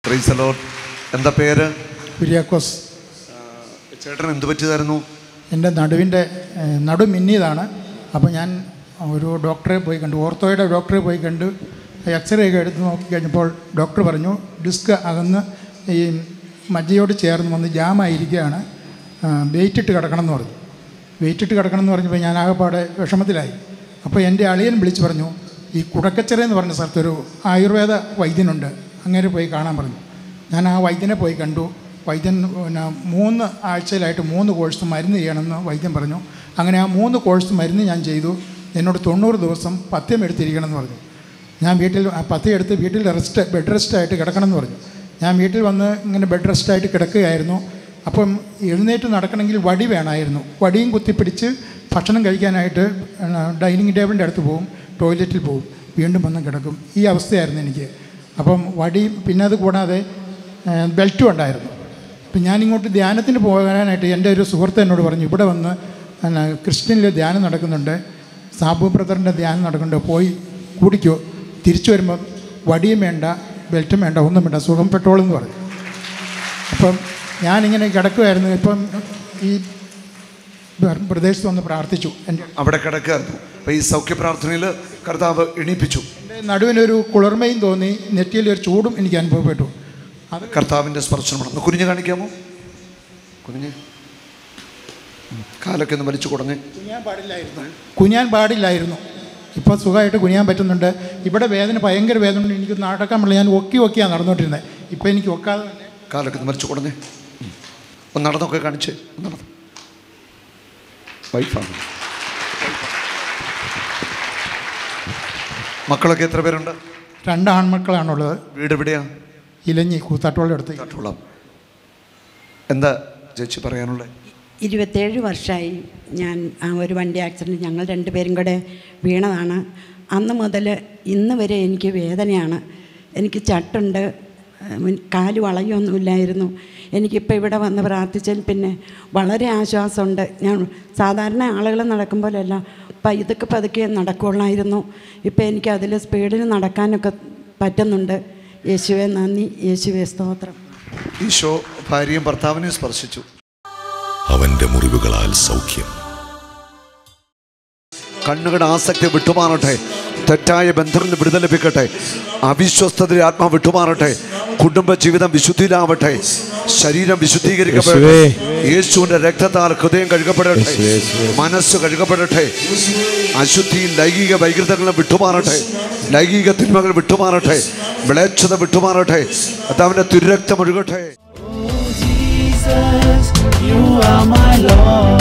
Praise the Lord. എന്താ പേര്? കുര്യാക്കോസ്. ചേട്ടൻ എന്ത് പറ്റിയതായിരുന്നു? എൻ്റെ നടുവിൻ്റെ നടു മിന്നിയതാണ്. അപ്പോൾ ഞാൻ ഒരു ഡോക്ടറെ പോയി കണ്ടു, ഓർത്തോയുടെ ഡോക്ടറെ പോയി കണ്ട് എക്സ്റേ ഒക്കെ എടുത്ത് നോക്കി കഴിഞ്ഞപ്പോൾ ഡോക്ടർ പറഞ്ഞു ഡിസ്ക് അകന്ന് ഈ മജ്ജയോട് ചേർന്ന് വന്ന് ജാമായിരിക്കുകയാണ്, വെയിറ്റ് ഇട്ട് കിടക്കണം എന്ന് പറഞ്ഞു. വെയിറ്റ് ഇട്ട് കിടക്കണം എന്ന് പറഞ്ഞപ്പോൾ ഞാൻ ആകെപ്പാടെ വിഷമത്തിലായി. അപ്പോൾ എൻ്റെ അളിയൻ വിളിച്ച് പറഞ്ഞു, ഈ കുടക്കച്ചിറ എന്ന് പറഞ്ഞ സ്ഥലത്തൊരു ആയുർവേദ വൈദ്യനുണ്ട്, അങ്ങനെ പോയി കാണാൻ പറഞ്ഞു. ഞാൻ ആ വൈദ്യനെ പോയി കണ്ടു. വൈദ്യൻ 3 ആഴ്ചയിലായിട്ട് 3 കോഴ്സ് മരുന്ന് ചെയ്യണമെന്ന് വൈദ്യൻ പറഞ്ഞു. അങ്ങനെ ആ 3 കോഴ്സ് മരുന്ന് ഞാൻ ചെയ്തു. എന്നോട് 90 ദിവസം പഥ്യം എടുത്തിരിക്കണം എന്ന് പറഞ്ഞു. ഞാൻ വീട്ടിൽ പഥ്യം എടുത്ത് വീട്ടിൽ ബെഡ് റെസ്റ്റായിട്ട് കിടക്കണം എന്ന് പറഞ്ഞു. ഞാൻ വീട്ടിൽ വന്ന് ഇങ്ങനെ ബെഡ് റെസ്റ്റായിട്ട് കിടക്കുകയായിരുന്നു. അപ്പം എഴുന്നേറ്റ് നടക്കണമെങ്കിൽ വടി വേണമായിരുന്നു. വടിയും കുത്തിപ്പിടിച്ച് ഭക്ഷണം കഴിക്കാനായിട്ട് ഡൈനിങ് ടേബിളിൻ്റെ അടുത്ത് പോകും, ടോയ്ലറ്റിൽ പോകും, വീണ്ടും വന്ന് കിടക്കും. ഈ അവസ്ഥയായിരുന്നു എനിക്ക്. അപ്പം വടി, പിന്നെ അത് കൂടാതെ ബെൽറ്റും ഉണ്ടായിരുന്നു. അപ്പം ഞാനിങ്ങോട്ട് ധ്യാനത്തിന് പോകാനായിട്ട് എൻ്റെ ഒരു സുഹൃത്ത് എന്നോട് പറഞ്ഞു, ഇവിടെ വന്ന് ക്രിസ്ത്യനിൽ ധ്യാനം നടക്കുന്നുണ്ട്, സാബു ബ്രദറിൻ്റെ ധ്യാനം നടക്കുന്നുണ്ട്, പോയി കൂടിക്കോ, തിരിച്ചു വരുമ്പം വടിയും വേണ്ട ബെൽറ്റും വേണ്ട ഒന്നും വേണ്ട, സുഖം പെട്ടോളെന്ന് പറഞ്ഞു. അപ്പം ഞാനിങ്ങനെ കിടക്കുമായിരുന്നു. ഇപ്പം ഈ പ്രദേശത്ത് വന്ന് പ്രാർത്ഥിച്ചു. എൻ്റെ അവിടെ കിടക്കുകയായിരുന്നു. അപ്പോൾ ഈ സൗഖ്യ പ്രാർത്ഥനയിൽ കർത്താവ് എണീപ്പിച്ചു. എൻ്റെ നടുവിനൊരു കുളിർമയും തോന്നി, നെറ്റിയിലൊരു ചൂടും എനിക്ക് അനുഭവപ്പെട്ടു. അത് കർത്താവിൻ്റെ സ്പർശനമാണ്. കുനിഞ്ഞ് കാണിക്കാമോ? കുനിഞ്ഞ് കാലൊക്കെ ഒന്ന് വലിച്ചു കൊടുങ്ങ്. കുനിയാൻ പാടില്ലായിരുന്നു. ഇപ്പോൾ സുഖമായിട്ട് കുനിയാൻ പറ്റുന്നുണ്ട്. ഇവിടെ വേദന, ഭയങ്കര വേദന ഉണ്ട്. എനിക്ക് നടക്കാൻ പറ്റില്ല. ഞാൻ ഒക്കിയാണ് നടന്നുകൊണ്ടിരുന്നത്. ഇപ്പോൾ എനിക്ക് ഒക്കാതെ തന്നെ കാലൊക്കെ ഒന്ന് വലിച്ചു കൊടുങ്ങ്. ഒന്ന് നടന്നൊക്കെ കാണിച്ച് നടന്നു. വൈഫാണ്. മക്കളൊക്കെ എത്ര പേരുണ്ട്? 2 ആൺമക്കളാണുള്ളത്. വീട് എവിടെയാ? ഇലഞ്ഞി, കൂത്താട്ടോളുടെ അടുത്ത്. എന്താ ചേച്ചി പറയാനുള്ളത്? 27 വർഷമായി ഞാൻ ഒരു വണ്ടി ആക്സിഡൻറ്റ് ഞങ്ങൾ 2 പേരും കൂടെ വീണതാണ്. അന്ന് മുതൽ ഇന്ന് വരെ എനിക്ക് വേദനയാണ്. എനിക്ക് ചട്ടുണ്ട്, കാല് വളയൊന്നുമില്ലായിരുന്നു. എനിക്കിപ്പോൾ ഇവിടെ വന്ന് പ്രാർത്ഥിച്ചതിൽ പിന്നെ വളരെ ആശ്വാസമുണ്ട്. ഞാൻ സാധാരണ ആളുകൾ നടക്കുമ്പോഴല്ല ഇതൊക്കെ പതുക്കെ നടക്കുള്ളായിരുന്നു. ഇപ്പം എനിക്ക് അതിൽ സ്പീഡിൽ നടക്കാനൊക്കെ പറ്റുന്നുണ്ട്. യേശുവെ നന്ദി, യേശുവെ സ്തോത്രം. ഈശോ ഭാര്യയും ഭർത്താവിനെയും സ്പർശിച്ചു. അവന്റെ മുറിവുകളാൽ സൗഖ്യം. കണ്ണുകളുടെ ആസക്തി വിട്ടുമാറട്ടെ. തെറ്റായ ബന്ധത്തിൽ നിന്ന് വിടുതൽ ലഭിക്കട്ടെ. അവിശ്വസ്തതയുടെ ആത്മാവ് വിട്ടുമാറട്ടെ. കുടുംബ ജീവിതം വിശുദ്ധിയിലാവട്ടെ. ശരീരം വിശുദ്ധീകരിക്കപ്പെടട്ടെ. യേശുവിന്റെ രക്തത്താൽ ഹൃദയം കഴുകപ്പെടട്ടെ. മനസ്സ് കഴുകപ്പെടട്ടെ. അശുദ്ധിയിൽ ലൈംഗിക വൈകൃതങ്ങൾ വിട്ടുമാറട്ടെ. ലൈംഗിക തിന്മകൾ വിട്ടുമാറട്ടെ. മ്ലേച്ഛത വിട്ടുമാറട്ടെ. കർത്താവിന്റെ തിരുരക്തം ഒഴുകട്ടെ. You are my Lord.